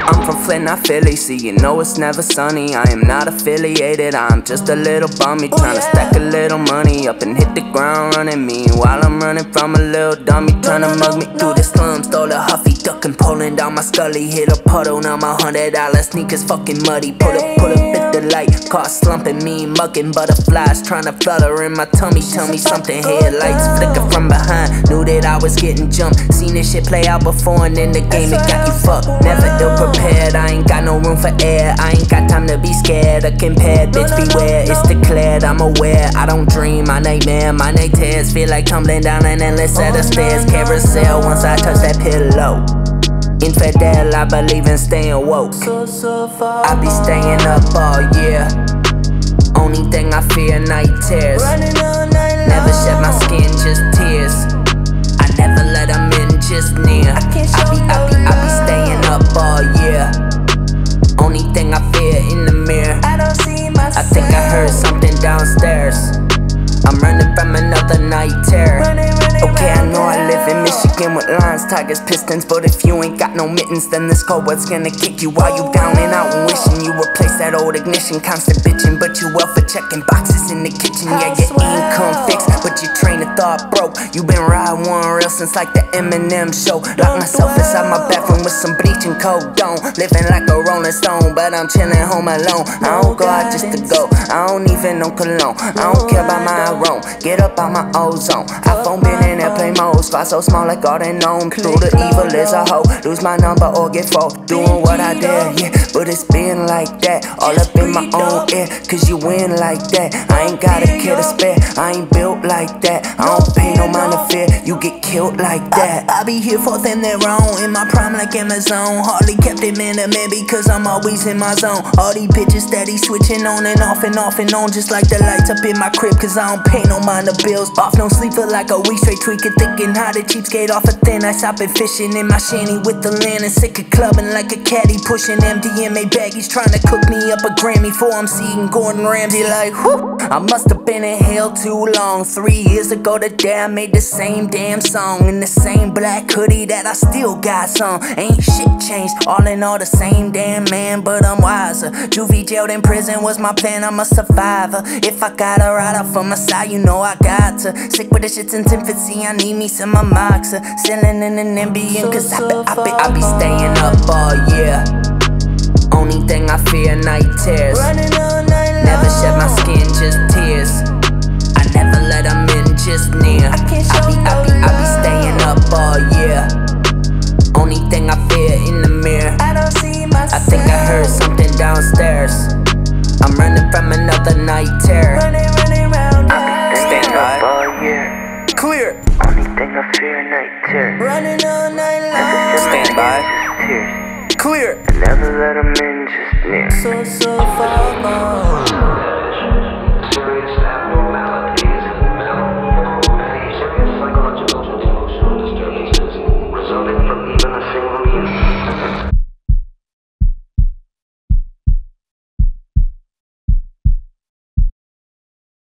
I'm from Flint, not Philly, see you know it's never sunny. I am not affiliated, I'm just a little bummy, tryna stack a little money up and hit the ground running. Meanwhile I'm running from a little dummy tryna mug me through the slums. Stole a Huffy duck and pulling down my scully. Hit a puddle, now my $100 sneakers fucking muddy. Pull up at the light, car slumping, me mugging butterflies tryna flutter in my tummy. Tell me something, headlights flicker from behind. Knew that I was getting jumped, seen this shit play out before, and in the game it got you fucked. Never ill prepared, I ain't got no room for air. I ain't got time to be scared or compared. Bitch beware, it's declared, I'm aware. I don't dream, I nightmare, my night tears feel like tumbling down an endless set of stairs. Carousel once I touch that pillow. Infidel, I believe in staying woke. I be staying up all year. Only thing I fear, night tears. Never shed my skin, just tears. I never let them in, just near. I be staying up all year. Only thing I fear in the mirror. I think I heard something downstairs. I'm running from another night terror. Okay, I know I live in Michigan with Lions, Tigers, Pistons, but if you ain't got no mittens, then this cold what's gonna kick you while you down and out and wishing you replace that old ignition. Constant bitching, but you well for checking boxes in the kitchen. Yeah, your income fixed, but your train of thought broke. You been riding one rail since like the Eminem show. Locked myself inside my bathroom with some bleach and codone. Living like a rolling stone, but I'm chilling home alone. I don't go out just to go, I don't even know cologne. I don't care about my room, get up out my ozone. iPhone been in airplane mode, spot so small like all they known. Through the evil is a hoe, lose my number or get fucked. Doing what I did, yeah, but it's been like that. All up in my own ear, cause you win like that. I ain't got a kid to spare, I ain't built like that. I don't pay no mind to fear, you get killed like that. I be here for them, they're wrong, in my prime like Amazon. Hardly kept him in a man because I'm always in my zone. All these bitches steady switching on and off and off and on, just like the lights up in my crib, cause I don't pay no mind to bills. Off no sleep for like a week straight, tweaking, thinking how to cheapskate off a thin ice. I've been fishing in my shanty with the land and sick of clubbing like a caddy, pushing MDMA baggies, trying to cook me up a Grammy for I'm seeing Gordon Ramsay. Like, whew, I must have been in hell too long. 3 years ago today I made the same damn song in the same black hoodie that I still got some. Ain't shit changed, all in all the same damn man, but I'm wiser. Juvie jailed in prison was my plan, I'm a survivor. If I gotta ride out from my side, you know I got to. Sick with the shit since infancy, I need me some Amoxa. Selling in an Ambien, cause I be staying up all year. Only thing I fear, night tears. Never shed my skin, just tears. I never let them in, just near. I be staying up all year. Only thing I fear in the mirror. I think I heard something downstairs. I'm running from another night terror. Stand by. All year. Clear. Only thing I fear, night terror. Running all night long. Stand by. Clear. I never let them in, just near. So far gone.